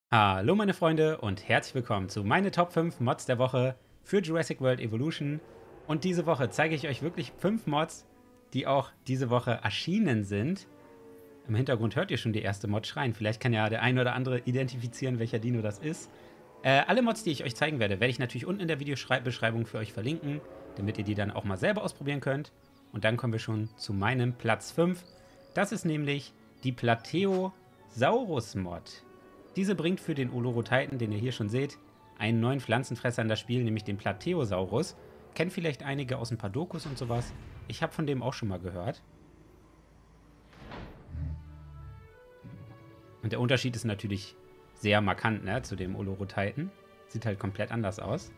Hallo meine Freunde und herzlich willkommen zu meine Top 5 Mods der Woche für Jurassic World Evolution. Und diese Woche zeige ich euch wirklich 5 Mods, die auch diese Woche erschienen sind. Im Hintergrund hört ihr schon die erste Mod schreien. Vielleicht kann ja der eine oder andere identifizieren, welcher Dino das ist. Alle Mods, die ich euch zeigen werde, werde ich natürlich unten in der Videobeschreibung für euch verlinken, damit ihr die dann auch mal selber ausprobieren könnt. Und dann kommen wir schon zu meinem Platz 5. Das ist nämlich die Plateosaurus Mod. Diese bringt für den Olorotitan, den ihr hier schon seht, einen neuen Pflanzenfresser in das Spiel, nämlich den Plateosaurus. Kennt vielleicht einige aus ein paar Dokus und sowas. Ich habe von dem auch schon mal gehört. Und der Unterschied ist natürlich sehr markant, ne, zu dem Olorotitan. Sieht halt komplett anders aus.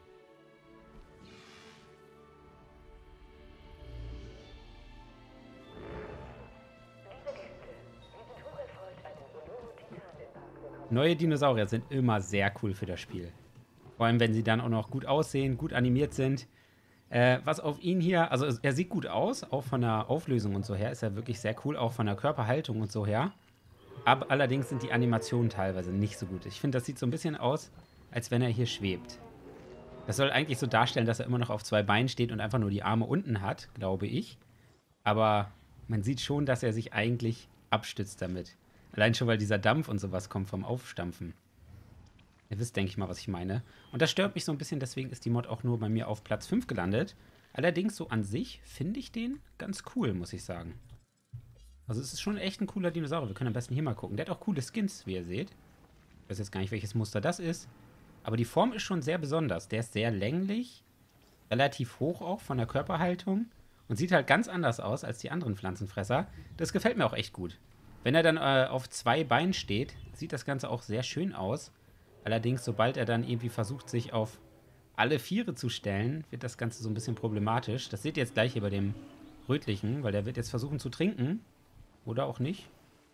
Neue Dinosaurier sind immer sehr cool für das Spiel. Vor allem, wenn sie dann auch noch gut aussehen, gut animiert sind. Was auf ihn hier, also er sieht gut aus, auch von der Auflösung und so her ist er wirklich sehr cool, auch von der Körperhaltung und so her. Aber allerdings sind die Animationen teilweise nicht so gut. Ich finde, das sieht so ein bisschen aus, als wenn er hier schwebt. Das soll eigentlich so darstellen, dass er immer noch auf zwei Beinen steht und einfach nur die Arme unten hat, glaube ich. Aber man sieht schon, dass er sich eigentlich abstützt damit. Allein schon, weil dieser Dampf und sowas kommt vom Aufstampfen. Ihr wisst, denke ich mal, was ich meine. Und das stört mich so ein bisschen, deswegen ist die Mod auch nur bei mir auf Platz 5 gelandet. Allerdings so an sich finde ich den ganz cool, muss ich sagen. Also es ist schon echt ein cooler Dinosaurier. Wir können am besten hier mal gucken. Der hat auch coole Skins, wie ihr seht. Ich weiß jetzt gar nicht, welches Muster das ist. Aber die Form ist schon sehr besonders. Der ist sehr länglich, relativ hoch auch von der Körperhaltung und sieht halt ganz anders aus als die anderen Pflanzenfresser. Das gefällt mir auch echt gut. Wenn er dann auf zwei Beinen steht, sieht das Ganze auch sehr schön aus. Allerdings, sobald er dann irgendwie versucht, sich auf alle Viere zu stellen, wird das Ganze so ein bisschen problematisch. Das seht ihr jetzt gleich hier bei dem Rötlichen, weil der wird jetzt versuchen zu trinken. Oder auch nicht.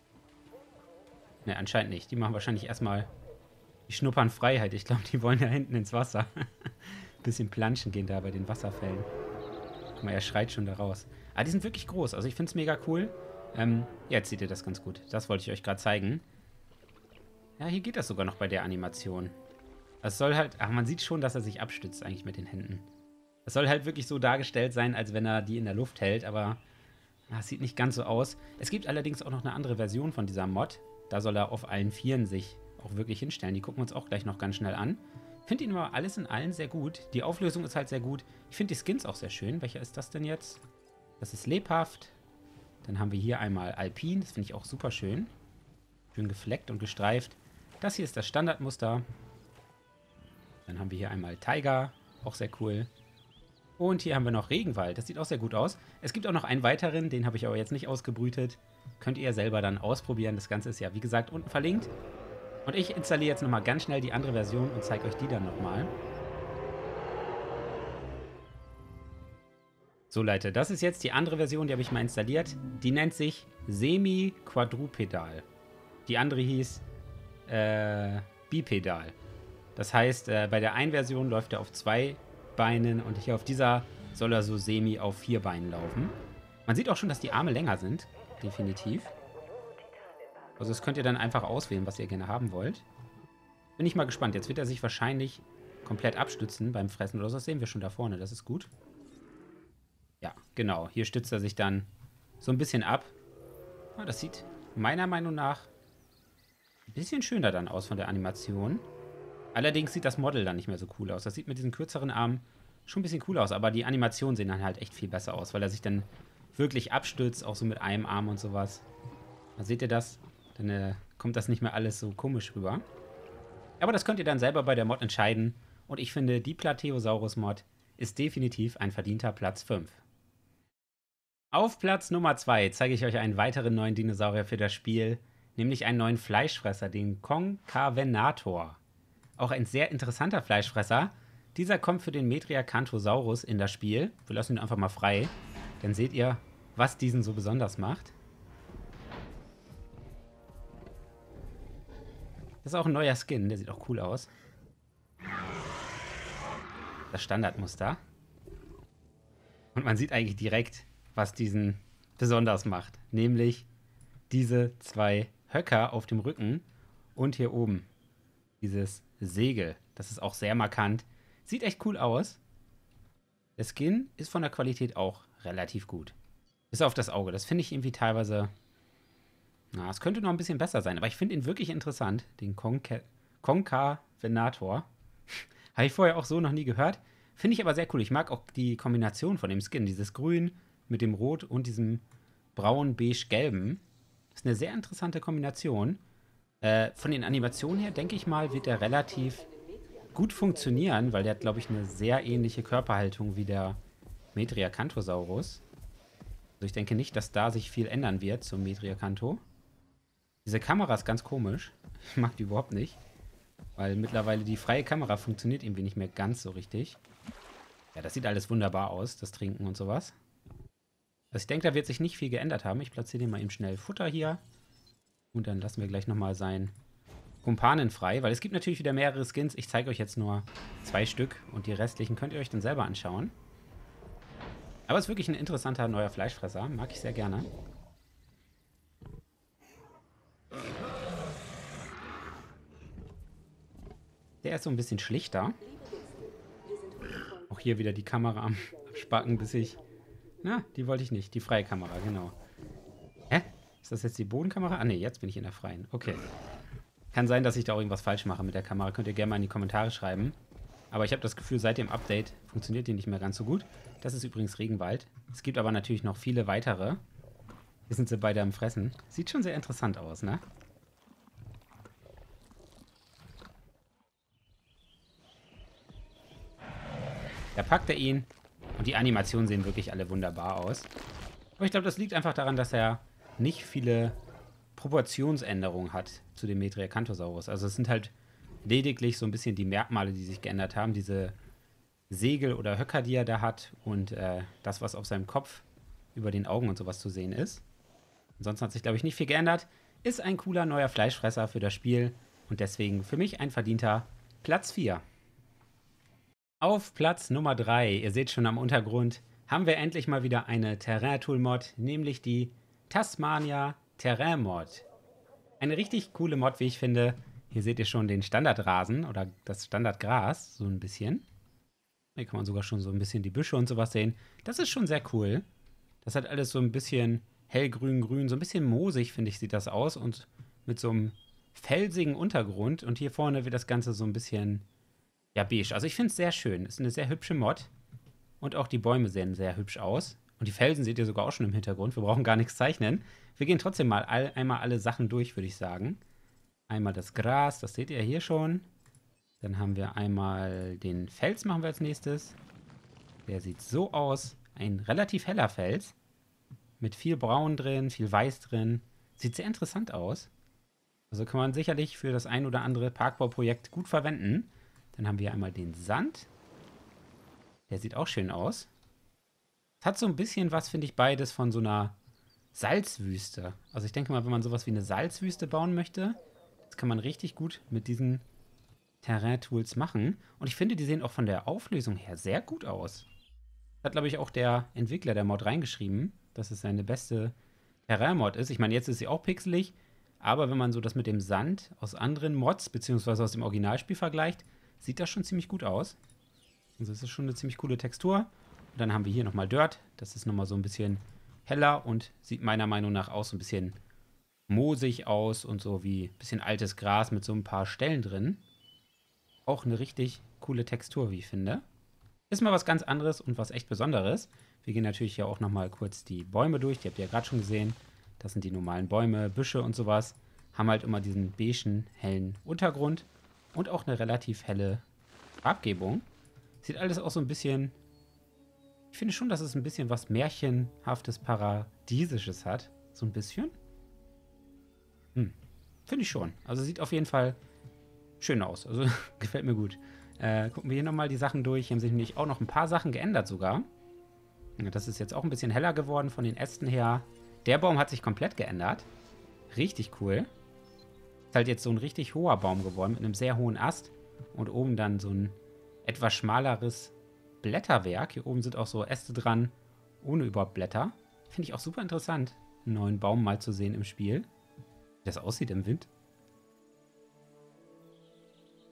Ne, anscheinend nicht. Die machen wahrscheinlich erstmal, die schnuppern Freiheit. Ich glaube, die wollen da hinten ins Wasser. Bisschen planschen gehen da bei den Wasserfällen. Guck mal, er schreit schon da raus. Aber die sind wirklich groß. Also ich finde es mega cool. Ja, jetzt seht ihr das ganz gut. Das wollte ich euch gerade zeigen. Ja, hier geht das sogar noch bei der Animation. Es soll halt, ach, man sieht schon, dass er sich abstützt eigentlich mit den Händen. Es soll halt wirklich so dargestellt sein, als wenn er die in der Luft hält, aber es sieht nicht ganz so aus. Es gibt allerdings auch noch eine andere Version von dieser Mod. Da soll er auf allen Vieren sich auch wirklich hinstellen. Die gucken wir uns auch gleich noch ganz schnell an. Ich finde ihn aber alles in allem sehr gut. Die Auflösung ist halt sehr gut. Ich finde die Skins auch sehr schön. Welcher ist das denn jetzt? Das ist lebhaft. Dann haben wir hier einmal Alpin. Das finde ich auch super schön. Schön gefleckt und gestreift. Das hier ist das Standardmuster. Dann haben wir hier einmal Tiger. Auch sehr cool. Und hier haben wir noch Regenwald. Das sieht auch sehr gut aus. Es gibt auch noch einen weiteren. Den habe ich aber jetzt nicht ausgebrütet. Könnt ihr selber dann ausprobieren. Das Ganze ist ja, wie gesagt, unten verlinkt. Und ich installiere jetzt nochmal ganz schnell die andere Version und zeige euch die dann nochmal. So, Leute, das ist jetzt die andere Version, die habe ich mal installiert. Die nennt sich Semi-Quadrupedal. Die andere hieß Bipedal. Das heißt, bei der einen Version läuft er auf zwei Beinen und hier auf dieser soll er so semi auf vier Beinen laufen. Man sieht auch schon, dass die Arme länger sind. Definitiv. Also das könnt ihr dann einfach auswählen, was ihr gerne haben wollt. Bin ich mal gespannt. Jetzt wird er sich wahrscheinlich komplett abstützen beim Fressen oder so. Das sehen wir schon da vorne. Das ist gut. Ja, genau. Hier stützt er sich dann so ein bisschen ab. Ja, das sieht meiner Meinung nach ein bisschen schöner dann aus von der Animation. Allerdings sieht das Model dann nicht mehr so cool aus. Das sieht mit diesen kürzeren Armen schon ein bisschen cool aus. Aber die Animationen sehen dann halt echt viel besser aus, weil er sich dann wirklich abstützt, auch so mit einem Arm und sowas. Da seht ihr das? Dann kommt das nicht mehr alles so komisch rüber. Aber das könnt ihr dann selber bei der Mod entscheiden. Und ich finde, die Plateosaurus-Mod ist definitiv ein verdienter Platz 5. Auf Platz Nummer 2 zeige ich euch einen weiteren neuen Dinosaurier für das Spiel, nämlich einen neuen Fleischfresser, den Concavenator. Auch ein sehr interessanter Fleischfresser. Dieser kommt für den Metriacanthosaurus in das Spiel. Wir lassen ihn einfach mal frei. Dann seht ihr, was diesen so besonders macht. Das ist auch ein neuer Skin, der sieht auch cool aus. Das Standardmuster. Und man sieht eigentlich direkt, was diesen besonders macht. Nämlich diese zwei Höcker auf dem Rücken und hier oben. dieses Segel. Das ist auch sehr markant. Sieht echt cool aus. Der Skin ist von der Qualität auch relativ gut. Bis auf das Auge. Das finde ich irgendwie teilweise. Na, es könnte noch ein bisschen besser sein. Aber ich finde ihn wirklich interessant. Den Concavenator. Habe ich vorher auch so noch nie gehört. Finde ich aber sehr cool. Ich mag auch die Kombination von dem Skin. Dieses Grün mit dem Rot und diesem braun-beige-gelben. Das ist eine sehr interessante Kombination. Von den Animationen her, denke ich mal, wird er relativ gut funktionieren, weil der hat, glaube ich, eine sehr ähnliche Körperhaltung wie der Metriacanthosaurus. Also ich denke nicht, dass da sich viel ändern wird zum Metriacanto. Diese Kamera ist ganz komisch. Ich mag die überhaupt nicht. Weil mittlerweile die freie Kamera funktioniert irgendwie nicht mehr ganz so richtig. Ja, das sieht alles wunderbar aus, das Trinken und sowas. Also ich denke, da wird sich nicht viel geändert haben. Ich platziere den mal eben schnell Futter hier. Und dann lassen wir gleich nochmal seinen Kumpanen frei. Weil es gibt natürlich wieder mehrere Skins. Ich zeige euch jetzt nur 2 Stück. Und die restlichen könnt ihr euch dann selber anschauen. Aber es ist wirklich ein interessanter neuer Fleischfresser. Mag ich sehr gerne. Der ist so ein bisschen schlichter. Auch hier wieder die Kamera am Spacken, bis ich... Na, die wollte ich nicht. Die freie Kamera, genau. Hä? Ist das jetzt die Bodenkamera? Ah, ne, jetzt bin ich in der freien. Okay. Kann sein, dass ich da auch irgendwas falsch mache mit der Kamera. Könnt ihr gerne mal in die Kommentare schreiben. Aber ich habe das Gefühl, seit dem Update funktioniert die nicht mehr ganz so gut. Das ist übrigens Regenwald. Es gibt aber natürlich noch viele weitere. Hier sind sie beide am Fressen. Sieht schon sehr interessant aus, ne? Da packt er ihn. Und die Animationen sehen wirklich alle wunderbar aus. Aber ich glaube, das liegt einfach daran, dass er nicht viele Proportionsänderungen hat zu dem Metriacanthosaurus. Also es sind halt lediglich so ein bisschen die Merkmale, die sich geändert haben. Diese Segel oder Höcker, die er da hat. Und das, was auf seinem Kopf über den Augen und sowas zu sehen ist. Ansonsten hat sich, glaube ich, nicht viel geändert. Ist ein cooler neuer Fleischfresser für das Spiel. Und deswegen für mich ein verdienter Platz 4. Auf Platz Nummer 3, ihr seht schon am Untergrund, haben wir endlich mal wieder eine Terrain-Tool-Mod, nämlich die Tasmania Terrain-Mod. Eine richtig coole Mod, wie ich finde. Hier seht ihr schon den Standardrasen oder das Standardgras, so ein bisschen. Hier kann man sogar schon so ein bisschen die Büsche und sowas sehen. Das ist schon sehr cool. Das hat alles so ein bisschen hellgrün-grün, so ein bisschen moosig, finde ich, sieht das aus. Und mit so einem felsigen Untergrund. Und hier vorne wird das Ganze so ein bisschen... ja, beige. Also ich finde es sehr schön. Ist eine sehr hübsche Mod. Und auch die Bäume sehen sehr hübsch aus. Und die Felsen seht ihr sogar auch schon im Hintergrund. Wir brauchen gar nichts zeichnen. Wir gehen trotzdem mal einmal alle Sachen durch, würde ich sagen. Einmal das Gras, das seht ihr hier schon. Dann haben wir einmal den Fels, machen wir als nächstes. Der sieht so aus. Ein relativ heller Fels. Mit viel Braun drin, viel Weiß drin. Sieht sehr interessant aus. Also kann man sicherlich für das ein oder andere Parkbauprojekt gut verwenden. Dann haben wir einmal den Sand. Der sieht auch schön aus. Es hat so ein bisschen was, finde ich, beides von so einer Salzwüste. Also ich denke mal, wenn man sowas wie eine Salzwüste bauen möchte, das kann man richtig gut mit diesen Terrain-Tools machen. Und ich finde, die sehen auch von der Auflösung her sehr gut aus. Hat, glaube ich, auch der Entwickler der Mod reingeschrieben, dass es seine beste Terrain-Mod ist. Ich meine, jetzt ist sie auch pixelig, aber wenn man so das mit dem Sand aus anderen Mods, beziehungsweise aus dem Originalspiel vergleicht, sieht das schon ziemlich gut aus. Also es ist schon eine ziemlich coole Textur. Und dann haben wir hier nochmal Dirt. Das ist nochmal so ein bisschen heller und sieht meiner Meinung nach auch so ein bisschen moosig aus und so wie ein bisschen altes Gras mit so ein paar Stellen drin. Auch eine richtig coole Textur, wie ich finde. Ist mal was ganz anderes und was echt Besonderes. Wir gehen natürlich ja auch nochmal kurz die Bäume durch. Die habt ihr ja gerade schon gesehen. Das sind die normalen Bäume, Büsche und sowas. Haben halt immer diesen beigen, hellen Untergrund. Und auch eine relativ helle Farbgebung. Sieht alles auch so ein bisschen... Ich finde schon, dass es ein bisschen was Märchenhaftes, Paradiesisches hat. So ein bisschen. Finde ich schon. Also sieht auf jeden Fall schön aus. Also gefällt mir gut. Gucken wir hier nochmal die Sachen durch. Hier haben sich nämlich auch noch ein paar Sachen geändert sogar. Das ist jetzt auch ein bisschen heller geworden von den Ästen her. Der Baum hat sich komplett geändert. Richtig cool. Ist halt jetzt so ein richtig hoher Baum geworden mit einem sehr hohen Ast. Und oben dann so ein etwas schmaleres Blätterwerk. Hier oben sind auch so Äste dran, ohne überhaupt Blätter. Finde ich auch super interessant, einen neuen Baum mal zu sehen im Spiel. Wie das aussieht im Wind.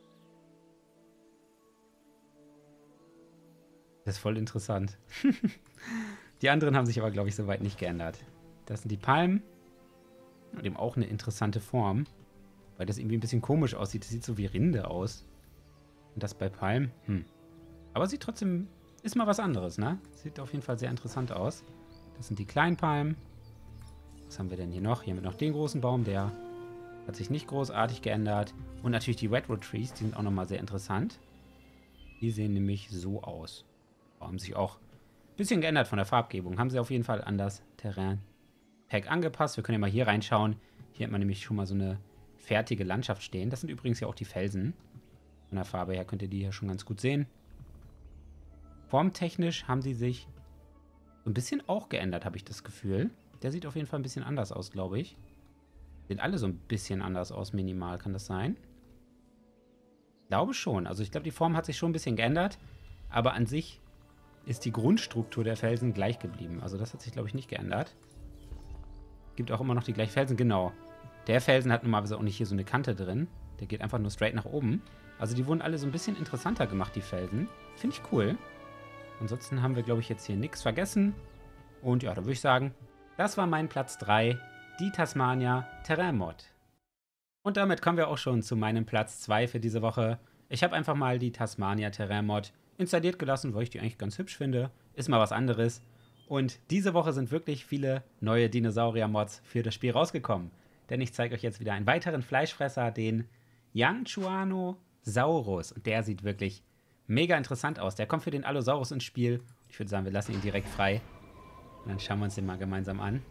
Das ist voll interessant. Die anderen haben sich aber, glaube ich, soweit nicht geändert. Das sind die Palmen. Und eben auch eine interessante Form. Weil das irgendwie ein bisschen komisch aussieht. Das sieht so wie Rinde aus. Und das bei Palmen, Aber sieht trotzdem, ist mal was anderes, ne? Sieht auf jeden Fall sehr interessant aus. Das sind die kleinen Palmen. Was haben wir denn hier noch? Hier haben wir noch den großen Baum, der hat sich nicht großartig geändert. Und natürlich die Redwood Trees, die sind auch nochmal sehr interessant. Die sehen nämlich so aus. Haben sich auch ein bisschen geändert von der Farbgebung. Haben sie auf jeden Fall an das Terrain-Pack angepasst. Wir können ja mal hier reinschauen. Hier hat man nämlich schon mal so eine fertige Landschaft stehen. Das sind übrigens ja auch die Felsen. Von der Farbe her könnt ihr die hier schon ganz gut sehen. Formtechnisch haben sie sich so ein bisschen auch geändert, habe ich das Gefühl. Der sieht auf jeden Fall ein bisschen anders aus, glaube ich. Sehen alle so ein bisschen anders aus, minimal. Kann das sein? Ich glaube schon. Also ich glaube, die Form hat sich schon ein bisschen geändert. Aber an sich ist die Grundstruktur der Felsen gleich geblieben. Also das hat sich, glaube ich, nicht geändert. Gibt auch immer noch die gleichen Felsen. Genau. Der Felsen hat normalerweise auch nicht hier so eine Kante drin. Der geht einfach nur straight nach oben. Also die wurden alle so ein bisschen interessanter gemacht, die Felsen. Finde ich cool. Ansonsten haben wir, glaube ich, jetzt hier nichts vergessen. Und ja, da würde ich sagen, das war mein Platz 3, die Tasmania Terrain Mod. Und damit kommen wir auch schon zu meinem Platz 2 für diese Woche. Ich habe einfach mal die Tasmania Terrain Mod installiert gelassen, weil ich die eigentlich ganz hübsch finde. Ist mal was anderes. Und diese Woche sind wirklich viele neue Dinosaurier-Mods für das Spiel rausgekommen. Denn ich zeige euch jetzt wieder einen weiteren Fleischfresser, den Yangchuanosaurus. Und der sieht wirklich mega interessant aus. Der kommt für den Allosaurus ins Spiel. Ich würde sagen, wir lassen ihn direkt frei. Und dann schauen wir uns den mal gemeinsam an.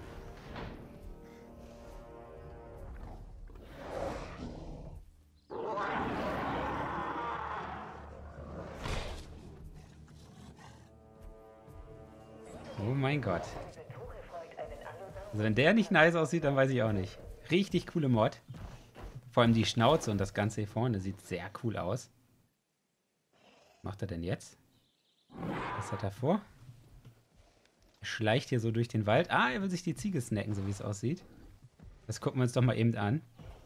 Oh mein Gott. Also wenn der nicht nice aussieht, dann weiß ich auch nicht. Richtig coole Mod. Vor allem die Schnauze und das Ganze hier vorne sieht sehr cool aus. Was macht er denn jetzt? Was hat er vor? Er schleicht hier so durch den Wald. Ah, er will sich die Ziege snacken, so wie es aussieht. Das gucken wir uns doch mal eben an.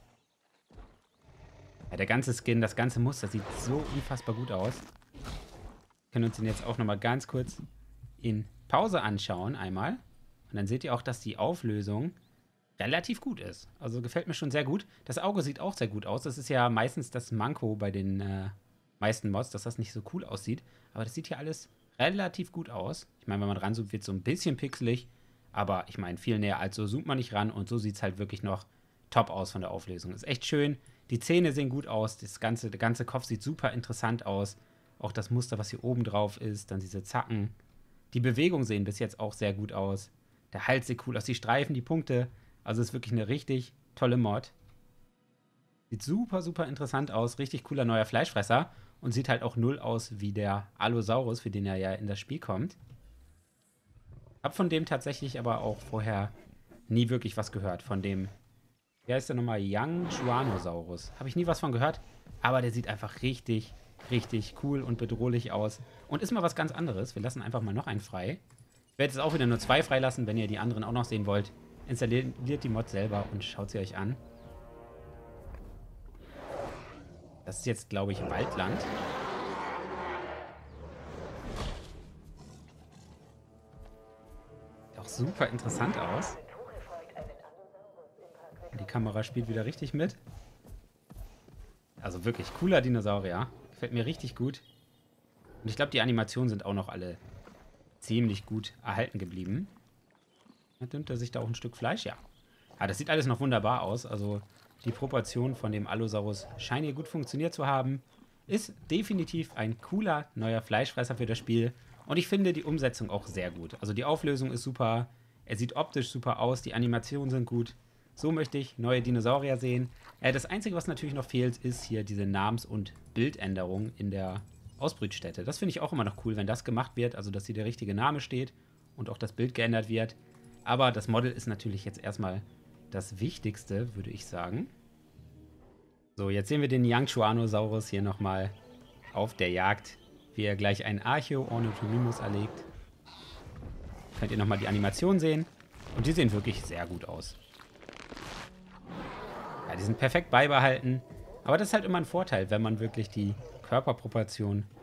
Ja, der ganze Skin, das ganze Muster sieht so unfassbar gut aus. Wir können uns den jetzt auch nochmal ganz kurz in Pause anschauen, einmal. Und dann seht ihr auch, dass die Auflösung relativ gut ist. Also gefällt mir schon sehr gut. Das Auge sieht auch sehr gut aus. Das ist ja meistens das Manko bei den meisten Mods, dass das nicht so cool aussieht. Aber das sieht hier alles relativ gut aus. Ich meine, wenn man ranzoomt, wird es so ein bisschen pixelig. Aber ich meine, viel näher als so zoomt man nicht ran. Und so sieht es halt wirklich noch top aus von der Auflösung. Ist echt schön. Die Zähne sehen gut aus. Der ganze Kopf sieht super interessant aus. Auch das Muster, was hier oben drauf ist. Dann diese Zacken. Die Bewegungen sehen bis jetzt auch sehr gut aus. Der Hals sieht cool aus. Die Streifen, die Punkte. Also ist wirklich eine richtig tolle Mod. Sieht super, super interessant aus. Richtig cooler neuer Fleischfresser. Und sieht halt auch null aus wie der Allosaurus, für den er ja in das Spiel kommt. Hab von dem tatsächlich aber auch vorher nie wirklich was gehört. Von dem, wie heißt der nochmal? Yangchuanosaurus. Habe ich nie was von gehört. Aber der sieht einfach richtig, richtig cool und bedrohlich aus. Und ist mal was ganz anderes. Wir lassen einfach mal noch einen frei. Ich werde jetzt auch wieder nur 2 freilassen, wenn ihr die anderen auch noch sehen wollt. Installiert die Mod selber und schaut sie euch an. Das ist jetzt, glaube ich, Waldland. Sieht auch super interessant aus. Die Kamera spielt wieder richtig mit. Also wirklich cooler Dinosaurier. Gefällt mir richtig gut. Und ich glaube, die Animationen sind auch noch alle ziemlich gut erhalten geblieben. Dann nimmt er sich da auch ein Stück Fleisch, ja. Ja, das sieht alles noch wunderbar aus. Also die Proportion von dem Allosaurus scheint hier gut funktioniert zu haben. Ist definitiv ein cooler neuer Fleischfresser für das Spiel. Und ich finde die Umsetzung auch sehr gut. Also die Auflösung ist super. Er sieht optisch super aus. Die Animationen sind gut. So möchte ich neue Dinosaurier sehen. Das Einzige, was natürlich noch fehlt, ist hier diese Namens- und Bildänderung in der Ausbrütstätte. Das finde ich auch immer noch cool, wenn das gemacht wird. Also, dass hier der richtige Name steht und auch das Bild geändert wird. Aber das Model ist natürlich jetzt erstmal das Wichtigste, würde ich sagen. So, jetzt sehen wir den Yangchuanosaurus hier nochmal auf der Jagd, wie er gleich einen Archaeornithomimus erlegt. Könnt ihr nochmal die Animation sehen. Und die sehen wirklich sehr gut aus. Ja, die sind perfekt beibehalten. Aber das ist halt immer ein Vorteil, wenn man wirklich die Körperproportion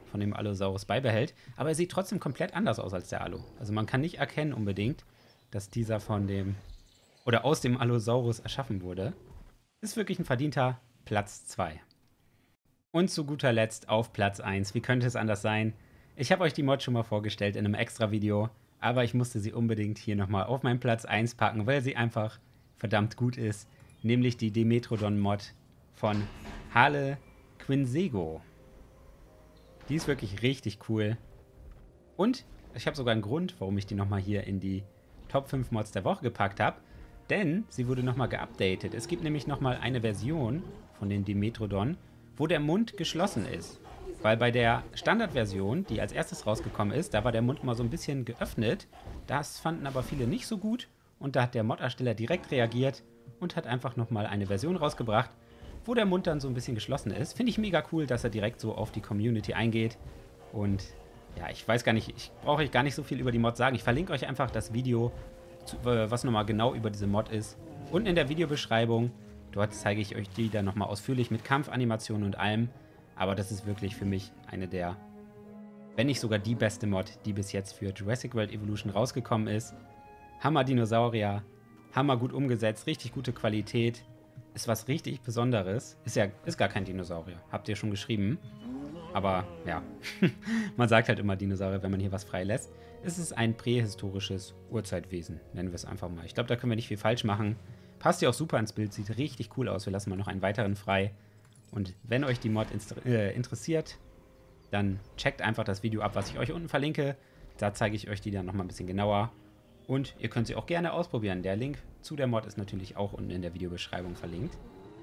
von dem Allosaurus beibehält. Aber er sieht trotzdem komplett anders aus als der Allo. Also man kann nicht erkennen unbedingt, dass dieser von dem oder aus dem Allosaurus erschaffen wurde. Ist wirklich ein verdienter Platz 2. Und zu guter Letzt auf Platz 1. Wie könnte es anders sein? Ich habe euch die Mod schon mal vorgestellt in einem extra Video, aber ich musste sie unbedingt hier nochmal auf meinen Platz 1 packen, weil sie einfach verdammt gut ist. Nämlich die Dimetrodon-Mod von Hale Quinsego. Die ist wirklich richtig cool. Und ich habe sogar einen Grund, warum ich die nochmal hier in die Top 5 Mods der Woche gepackt habe. Denn sie wurde nochmal geupdatet. Es gibt nämlich nochmal eine Version von den Dimetrodon, wo der Mund geschlossen ist. Weil bei der Standardversion, die als erstes rausgekommen ist, da war der Mund mal so ein bisschen geöffnet. Das fanden aber viele nicht so gut. Und da hat der Mod-Ersteller direkt reagiert und hat einfach nochmal eine Version rausgebracht, wo der Mund dann so ein bisschen geschlossen ist. Finde ich mega cool, dass er direkt so auf die Community eingeht. Und ja, ich weiß gar nicht, ich brauche euch gar nicht so viel über die Mod sagen. Ich verlinke euch einfach das Video, was nochmal genau über diese Mod ist. Unten in der Videobeschreibung. Dort zeige ich euch die dann nochmal ausführlich mit Kampfanimationen und allem. Aber das ist wirklich für mich eine der, wenn nicht sogar die beste Mod, die bis jetzt für Jurassic World Evolution rausgekommen ist. Hammer Dinosaurier, hammer gut umgesetzt, richtig gute Qualität. Ist was richtig Besonderes. Ist gar kein Dinosaurier. Habt ihr schon geschrieben. Aber ja, man sagt halt immer Dinosaurier, wenn man hier was freilässt. Es ist ein prähistorisches Urzeitwesen, nennen wir es einfach mal. Ich glaube, da können wir nicht viel falsch machen. Passt ja auch super ins Bild, sieht richtig cool aus. Wir lassen mal noch einen weiteren frei. Und wenn euch die Mod interessiert, dann checkt einfach das Video ab, was ich euch unten verlinke. Da zeige ich euch die dann nochmal ein bisschen genauer. Und ihr könnt sie auch gerne ausprobieren. Der Link zu der Mod ist natürlich auch unten in der Videobeschreibung verlinkt.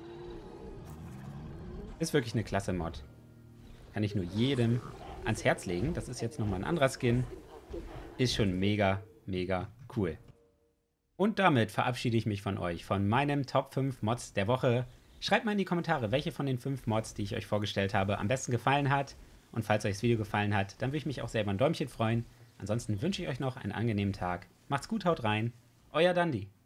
Ist wirklich eine klasse Mod. Kann ich nur jedem ans Herz legen. Das ist jetzt nochmal ein anderer Skin. Ist schon mega, mega cool. Und damit verabschiede ich mich von euch, von meinem Top 5 Mods der Woche. Schreibt mal in die Kommentare, welche von den 5 Mods, die ich euch vorgestellt habe, am besten gefallen hat. Und falls euch das Video gefallen hat, dann würde ich mich auch selber ein Däumchen freuen. Ansonsten wünsche ich euch noch einen angenehmen Tag. Macht's gut, haut rein. Euer Dandi.